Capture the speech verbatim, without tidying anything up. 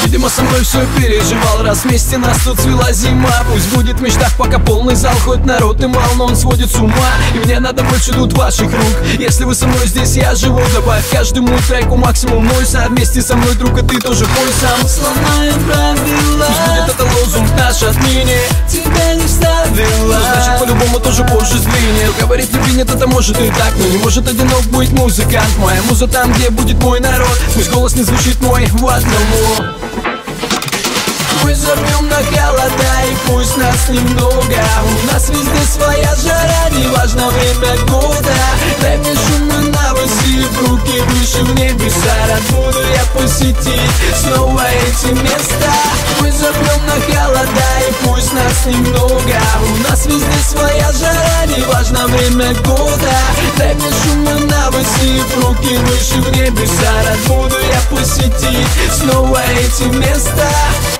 Видимо, со мной все переживал, раз вместе нас тут свела зима. Пусть будет в мечтах пока полный зал, хоть народ и мал, но он сводит с ума. И мне надо больше тут ваших рук. Если вы со мной здесь, я живу. Добавь каждому треку максимум нойса. Вместе со мной, друг, а ты тоже пой сам. Сломаем правила, пусть будет это лозунг наш отныне. тебя не вставила, ну, значит, по-любому тоже позже сдвинет. Говорить любви нет, это может и так, но не может одинок быть музыкант. Моя муза там, где будет мой народ. Пусть голос не звучит мой в одному. Мы забьем на холода, и пусть нас немного. У нас везде своя жара, неважно время года. Дай мне шум и навысив, руки выше в небеса. Рад буду я посетить снова эти места. Мы забьем на холода, и пусть нас немного. У нас везде своя жара, неважно время года. Дай мне шум и навысив, руки выше в небеса. Рад буду я посетить снова эти места.